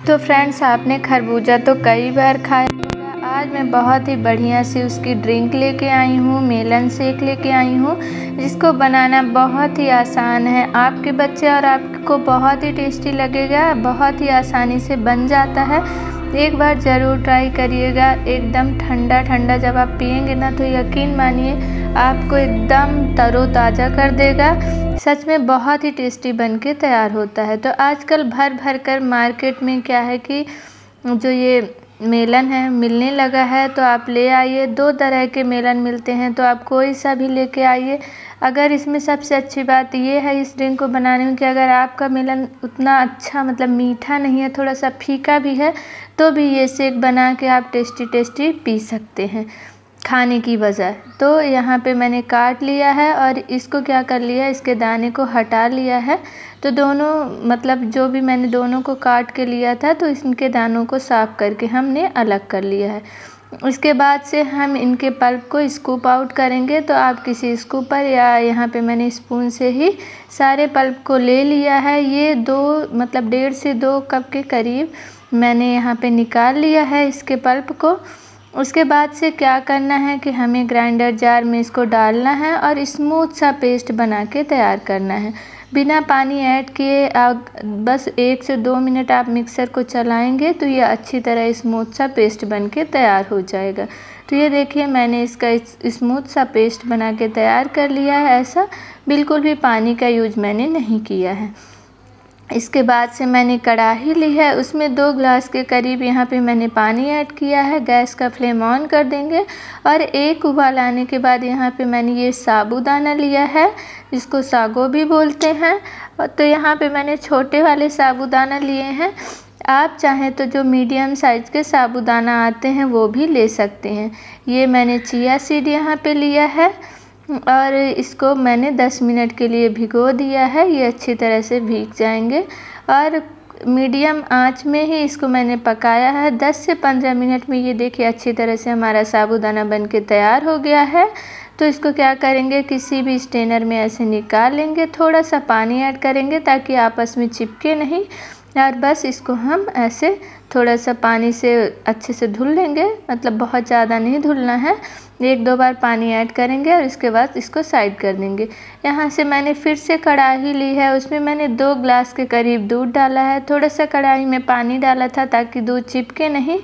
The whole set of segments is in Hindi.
तो फ्रेंड्स, आपने खरबूजा तो कई बार खाया होगा। आज मैं बहुत ही बढ़िया सी उसकी ड्रिंक लेके आई हूँ, मेलन शेक लेके आई हूँ, जिसको बनाना बहुत ही आसान है। आपके बच्चे और आपको बहुत ही टेस्टी लगेगा, बहुत ही आसानी से बन जाता है। एक बार ज़रूर ट्राई करिएगा। एकदम ठंडा ठंडा जब आप पिएंगे ना, तो यकीन मानिए आपको एकदम तरोताज़ा कर देगा। सच में बहुत ही टेस्टी बन के तैयार होता है। तो आजकल भर भर कर मार्केट में क्या है कि जो ये मेलन है मिलने लगा है, तो आप ले आइए। 2 तरह के मेलन मिलते हैं, तो आप कोई सा भी लेके आइए। अगर इसमें सबसे अच्छी बात ये है इस ड्रिंक को बनाने में कि अगर आपका मेलन उतना अच्छा मतलब मीठा नहीं है, थोड़ा सा फीका भी है, तो भी ये शेक बना के आप टेस्टी टेस्टी पी सकते हैं खाने की बजाय। तो यहाँ पे मैंने काट लिया है और इसको क्या कर लिया, इसके दाने को हटा लिया है। तो दोनों मतलब जो भी मैंने दोनों को काट के लिया था, तो इनके दानों को साफ़ करके हमने अलग कर लिया है। उसके बाद से हम इनके पल्प को स्कूप आउट करेंगे। तो आप किसी स्कूपर या यहाँ पे मैंने स्पून से ही सारे पल्प को ले लिया है। ये 1.5 से 2 कप के करीब मैंने यहाँ पे निकाल लिया है इसके पल्प को। उसके बाद से क्या करना है कि हमें ग्राइंडर जार में इसको डालना है और स्मूथ सा पेस्ट बना के तैयार करना है। बिना पानी ऐड किए बस 1 से 2 मिनट आप मिक्सर को चलाएंगे तो ये अच्छी तरह स्मूथ सा पेस्ट बन के तैयार हो जाएगा। तो ये देखिए, मैंने इसका स्मूथ सा पेस्ट बना के तैयार कर लिया है। ऐसा बिल्कुल भी पानी का यूज मैंने नहीं किया है। इसके बाद से मैंने कढ़ाई ली है, उसमें 2 गिलास के करीब यहाँ पे मैंने पानी ऐड किया है। गैस का फ्लेम ऑन कर देंगे और 1 उबाल आने के बाद यहाँ पे मैंने ये साबूदाना लिया है, जिसको सागो भी बोलते हैं। तो यहाँ पे मैंने छोटे वाले साबूदाना लिए हैं। आप चाहें तो जो मीडियम साइज़ के साबूदाना आते हैं वो भी ले सकते हैं। ये मैंने चिया सीड यहाँ पे लिया है और इसको मैंने 10 मिनट के लिए भिगो दिया है। ये अच्छी तरह से भीग जाएंगे और मीडियम आंच में ही इसको मैंने पकाया है। 10 से 15 मिनट में ये देखिए अच्छी तरह से हमारा साबूदाना बन के तैयार हो गया है। तो इसको क्या करेंगे, किसी भी स्ट्रेनर में ऐसे निकाल लेंगे। थोड़ा सा पानी ऐड करेंगे ताकि आपस में चिपके नहीं, और बस इसको हम ऐसे थोड़ा सा पानी से अच्छे से धुल लेंगे। मतलब बहुत ज़्यादा नहीं धुलना है, 1-2 बार पानी ऐड करेंगे और इसके बाद इसको साइड कर देंगे। यहाँ से मैंने फिर से कढ़ाई ली है, उसमें मैंने 2 गिलास के करीब दूध डाला है। थोड़ा सा कढ़ाई में पानी डाला था ताकि दूध चिपके नहीं।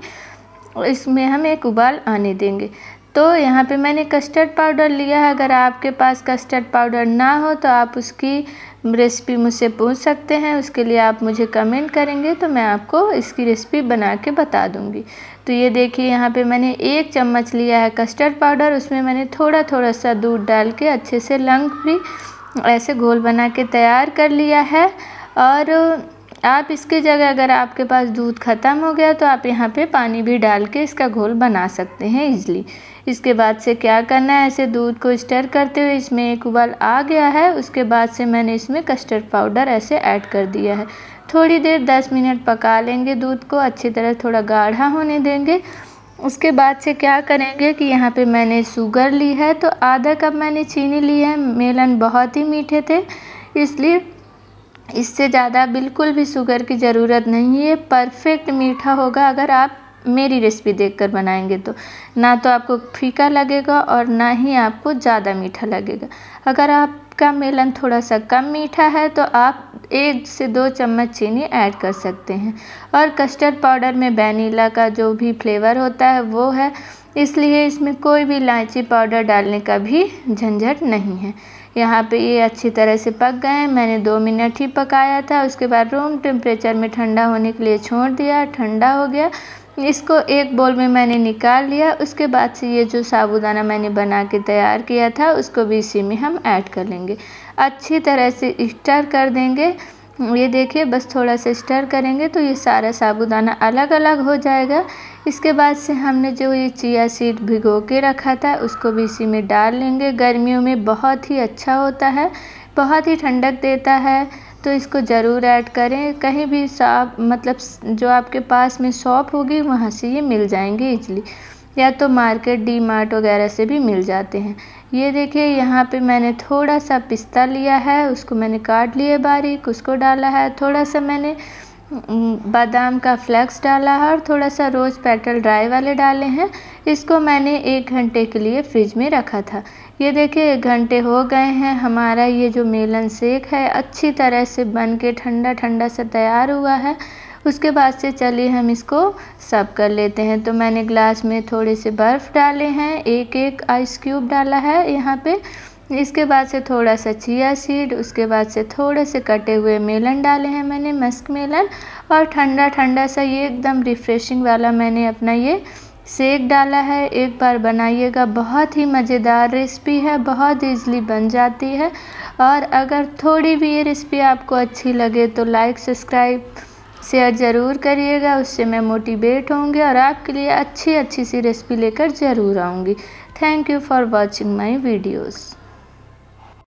इसमें हम 1 उबाल आने देंगे। तो यहाँ पे मैंने कस्टर्ड पाउडर लिया है। अगर आपके पास कस्टर्ड पाउडर ना हो तो आप उसकी रेसिपी मुझसे पूछ सकते हैं। उसके लिए आप मुझे कमेंट करेंगे तो मैं आपको इसकी रेसिपी बना के बता दूंगी। तो ये देखिए, यहाँ पे मैंने 1 चम्मच लिया है कस्टर्ड पाउडर। उसमें मैंने थोड़ा थोड़ा सा दूध डाल के अच्छे से लंग फ्री ऐसे घोल बना के तैयार कर लिया है। और आप इसकी जगह अगर आपके पास दूध ख़त्म हो गया तो आप यहाँ पे पानी भी डाल के इसका घोल बना सकते हैं ईज़िली। इसके बाद से क्या करना है, ऐसे दूध को स्टर करते हुए इसमें 1 उबाल आ गया है। उसके बाद से मैंने इसमें कस्टर्ड पाउडर ऐसे ऐड कर दिया है। थोड़ी देर 10 मिनट पका लेंगे, दूध को अच्छी तरह थोड़ा गाढ़ा होने देंगे। उसके बाद से क्या करेंगे कि यहाँ पे मैंने शुगर ली है, तो आधा कप मैंने चीनी ली है। मेलन बहुत ही मीठे थे, इसलिए इससे ज़्यादा बिल्कुल भी शुगर की ज़रूरत नहीं है। परफेक्ट मीठा होगा अगर आप मेरी रेसिपी देखकर बनाएंगे तो। ना तो आपको फीका लगेगा और ना ही आपको ज़्यादा मीठा लगेगा। अगर आपका मेलन थोड़ा सा कम मीठा है तो आप 1 से 2 चम्मच चीनी ऐड कर सकते हैं। और कस्टर्ड पाउडर में वैनिला का जो भी फ्लेवर होता है वो है, इसलिए इसमें कोई भी इलायची पाउडर डालने का भी झंझट नहीं है। यहाँ पे ये अच्छी तरह से पक गए हैं। मैंने 2 मिनट ही पकाया था। उसके बाद रूम टेम्परेचर में ठंडा होने के लिए छोड़ दिया। ठंडा हो गया, इसको एक बोल में मैंने निकाल लिया। उसके बाद से ये जो साबूदाना मैंने बना के तैयार किया था उसको भी इसी में हम ऐड कर लेंगे। अच्छी तरह से स्टर कर देंगे। ये देखिए, बस थोड़ा सा स्टर करेंगे तो ये सारा साबूदाना अलग अलग हो जाएगा। इसके बाद से हमने जो ये चिया सीड भिगो के रखा था उसको भी इसी में डाल लेंगे। गर्मियों में बहुत ही अच्छा होता है, बहुत ही ठंडक देता है, तो इसको ज़रूर ऐड करें। कहीं भी मतलब जो आपके पास में शॉप होगी वहाँ से ये मिल जाएंगे ईजिली, या तो मार्केट डी मार्ट वगैरह से भी मिल जाते हैं। ये देखिए, यहाँ पे मैंने थोड़ा सा पिस्ता लिया है, उसको मैंने काट लिया बारीक, उसको डाला है। थोड़ा सा मैंने बादाम का फ्लेक्स डाला है और थोड़ा सा रोज़ पेटल ड्राई वाले डाले हैं। इसको मैंने 1 घंटे के लिए फ्रिज में रखा था। ये देखिए 1 घंटे हो गए हैं, हमारा ये जो मेलन शेक है अच्छी तरह से बन के ठंडा ठंडा सा तैयार हुआ है। उसके बाद से चलिए हम इसको सर्व कर लेते हैं। तो मैंने ग्लास में थोड़े से बर्फ़ डाले हैं, एक आइस क्यूब डाला है यहाँ पे। इसके बाद से थोड़ा सा चिया सीड, उसके बाद से थोड़े से कटे हुए मेलन डाले हैं मैंने, मस्क मेलन, और ठंडा ठंडा सा ये एकदम रिफ़्रेशिंग वाला मैंने अपना ये शेक डाला है। एक बार बनाइएगा, बहुत ही मज़ेदार रेसिपी है, बहुत ईज़िली बन जाती है। और अगर थोड़ी भी ये रेसिपी आपको अच्छी लगे तो लाइक, सब्सक्राइब, शेयर ज़रूर करिएगा, उससे मैं मोटिवेट होंगी और आपके लिए अच्छी सी रेसिपी लेकर ज़रूर आऊँगी। Thank you for watching my videos.